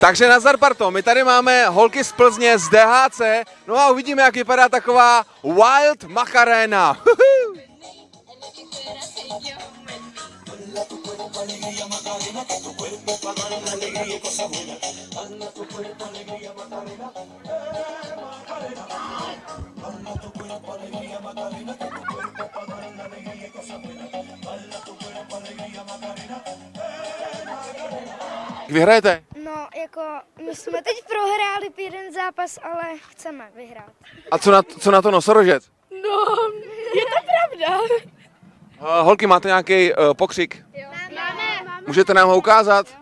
Takže nazdar parto, my tady máme holky z Plzně z DHC, no a uvidíme, jak vypadá taková Wild Macarena. Vyhrajete? No, jako my jsme teď prohráli jeden zápas, ale chceme vyhrát. A co na to nosorožec? No, je to pravda. Holky, máte nějaký pokřik? Jo. Máme. Můžete nám ho ukázat?